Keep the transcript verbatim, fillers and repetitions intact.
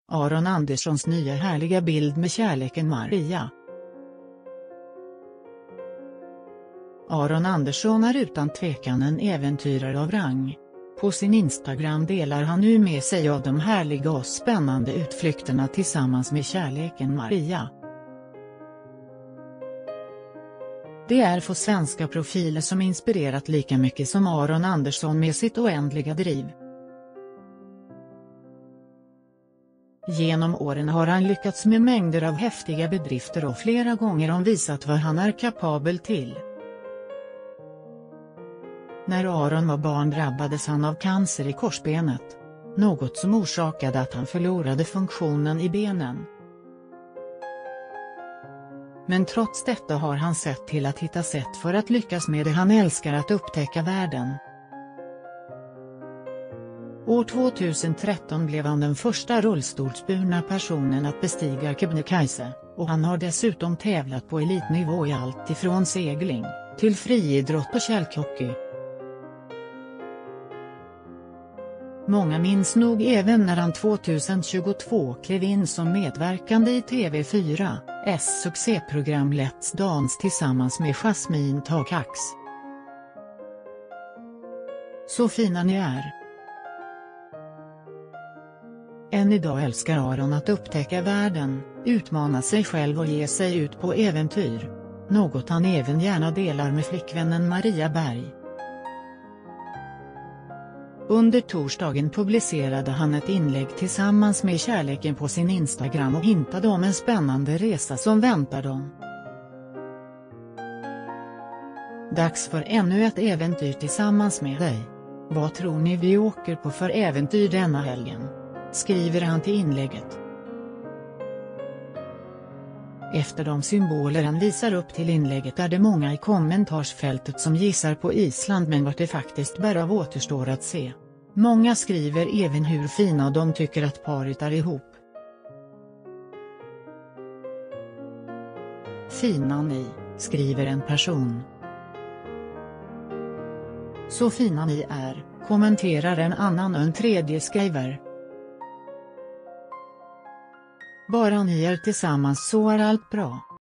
Aron Anderssons nya härliga bild med kärleken Maria. Aron Andersson är utan tvekan en äventyrare av rang. På sin Instagram delar han nu med sig av de härliga och spännande utflykterna tillsammans med kärleken Maria. Det är få svenska profiler som inspirerat lika mycket som Aron Andersson med sitt oändliga driv. Genom åren har han lyckats med mängder av häftiga bedrifter och flera gånger har visat vad han är kapabel till. När Aron var barn drabbades han av cancer i korsbenet, något som orsakade att han förlorade funktionen i benen. Men trots detta har han sett till att hitta sätt för att lyckas med det han älskar, att upptäcka världen. År tvåtusentretton blev han den första rullstolsburna personen att bestiga Kebnekaise, och han har dessutom tävlat på elitnivå i allt ifrån segling till friidrott och kälkhockey. Många minns nog även när han tjugohundratjugotvå klev in som medverkande i T V fyras succéprogram Let's Dance tillsammans med Jasmine Takacs. Så fina ni är. Än idag älskar Aron att upptäcka världen, utmana sig själv och ge sig ut på äventyr. Något han även gärna delar med flickvännen Maria Berg. Under torsdagen publicerade han ett inlägg tillsammans med kärleken på sin Instagram och hintade om en spännande resa som väntar dem. Dags för ännu ett äventyr tillsammans med dig. Vad tror ni vi åker på för äventyr denna helgen? Skriver han till inlägget. Efter de symboler han visar upp till inlägget är det många i kommentarsfältet som gissar på Island, men vart det faktiskt bär av återstår att se. Många skriver även hur fina de tycker att paret är ihop. Fina ni, skriver en person. Så fina ni är, kommenterar en annan och en tredje skriver. Bara ni är tillsammans så är allt bra.